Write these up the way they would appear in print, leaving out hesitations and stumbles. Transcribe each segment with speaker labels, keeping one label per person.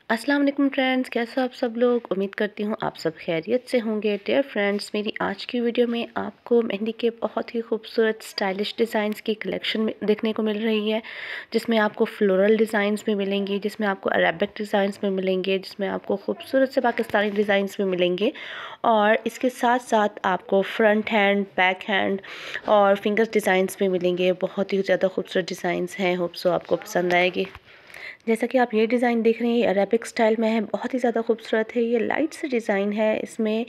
Speaker 1: अस्सलाम वालेकुम फ्रेंड्स, कैसे हो आप सब लोग। उम्मीद करती हूँ आप सब खैरियत से होंगे। डियर फ्रेंड्स, मेरी आज की वीडियो में आपको मेहंदी के बहुत ही खूबसूरत स्टाइलिश डिज़ाइंस की कलेक्शन देखने को मिल रही है, जिसमें आपको फ्लोरल डिज़ाइंस में मिलेंगी, जिसमें आपको अरेबिक डिज़ाइंस में मिलेंगे, जिसमें आपको खूबसूरत से पाकिस्तानी डिज़ाइंस में मिलेंगे। और इसके साथ साथ आपको फ्रंट हैंड, बैक हैंड और फिंगर्स डिज़ाइंस में मिलेंगे। बहुत ही ज़्यादा खूबसूरत डिज़ाइंस हैं, होप सो आपको पसंद आएगी। जैसा कि आप ये डिज़ाइन देख रहे हैं, अरेबिक स्टाइल में है, बहुत ही ज़्यादा खूबसूरत है। ये लाइट से डिज़ाइन है। इसमें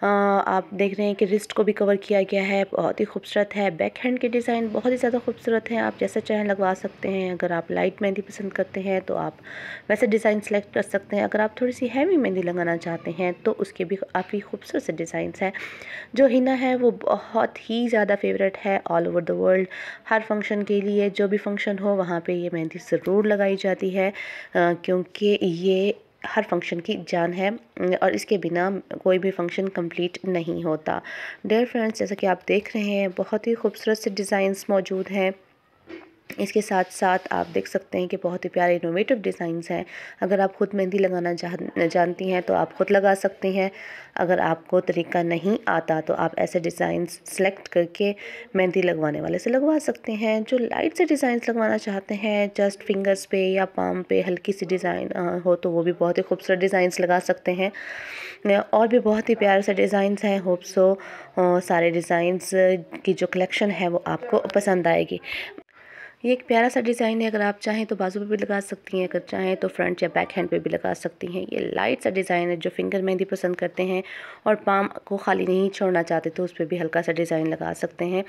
Speaker 1: आप देख रहे हैं कि रिस्ट को भी कवर किया गया है, बहुत ही खूबसूरत है। बैक हैंड के डिज़ाइन बहुत ही ज़्यादा खूबसूरत है, आप जैसा चाहें लगवा सकते हैं। अगर आप लाइट मेहंदी पसंद करते हैं तो आप वैसे डिज़ाइन सेलेक्ट कर सकते हैं। अगर आप थोड़ी सी हैवी मेहंदी लगाना चाहते हैं तो उसके भी काफ़ी खूबसूरत से डिज़ाइंस हैं। जो हिना है वो बहुत ही ज़्यादा फेवरेट है ऑल ओवर द वर्ल्ड। हर फंक्शन के लिए, जो भी फंक्शन हो वहाँ पे ये मेहंदी ज़रूर लगाई जाती है, क्योंकि ये हर फंक्शन की जान है और इसके बिना कोई भी फंक्शन कंप्लीट नहीं होता। डियर फ्रेंड्स, जैसा कि आप देख रहे हैं, बहुत ही खूबसूरत से डिज़ाइंस मौजूद हैं। इसके साथ साथ आप देख सकते हैं कि बहुत ही प्यारे इनोवेटिव डिज़ाइंस हैं। अगर आप ख़ुद मेहंदी लगाना जानती हैं तो आप ख़ुद लगा सकती हैं। अगर आपको तरीका नहीं आता तो आप ऐसे डिज़ाइंस सेलेक्ट करके मेहंदी लगवाने वाले से लगवा सकते हैं। जो लाइट से डिज़ाइंस लगवाना चाहते हैं, जस्ट फिंगर्स पे या पाम पे हल्की सी डिज़ाइन हो, तो वो भी बहुत ही खूबसूरत डिज़ाइंस लगा सकते हैं। और भी बहुत ही प्यारे से डिज़ाइंस हैं। होप सो सारे डिज़ाइंस की जो कलेक्शन है वो आपको पसंद आएगी। ये एक प्यारा सा डिज़ाइन है। अगर आप चाहें तो बाजू पे भी लगा सकती हैं, अगर चाहें तो फ्रंट या बैक हैंड पे भी लगा सकती हैं। ये लाइट सा डिज़ाइन है। जो फिंगर मेहंदी पसंद करते हैं और पाम को खाली नहीं छोड़ना चाहते तो उस पर भी हल्का सा डिज़ाइन लगा सकते हैं।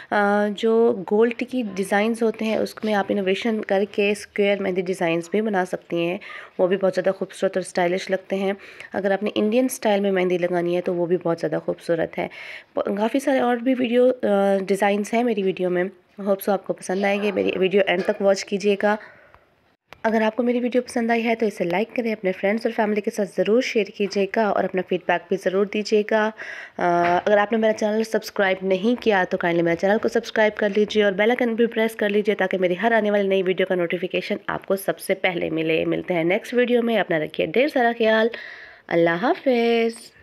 Speaker 1: जो गोल्ड की डिज़ाइंस होते हैं उसमें आप इनोवेशन करके स्क्वायर मेहंदी डिज़ाइंस भी बना सकती हैं। वो भी बहुत ज़्यादा खूबसूरत और स्टाइलिश लगते हैं। अगर आपने इंडियन स्टाइल में मेहंदी लगानी है तो वो भी बहुत ज़्यादा खूबसूरत है। काफ़ी सारे और भी वीडियो डिज़ाइंस हैं मेरी वीडियो में। होप सो आपको पसंद आएंगे। मेरी वीडियो एंड तक वॉच कीजिएगा। अगर आपको मेरी वीडियो पसंद आई है तो इसे लाइक करें, अपने फ्रेंड्स और फैमिली के साथ ज़रूर शेयर कीजिएगा और अपना फीडबैक भी ज़रूर दीजिएगा। अगर आपने मेरा चैनल सब्सक्राइब नहीं किया तो काइंडली मेरे चैनल को सब्सक्राइब कर लीजिए और बेल आइकन भी प्रेस कर लीजिए, ताकि मेरी हर आने वाली नई वीडियो का नोटिफिकेशन आपको सबसे पहले मिले। मिलते हैं नेक्स्ट वीडियो में। अपना रखिए ढेर सारा ख्याल। अल्लाह हाफिज़।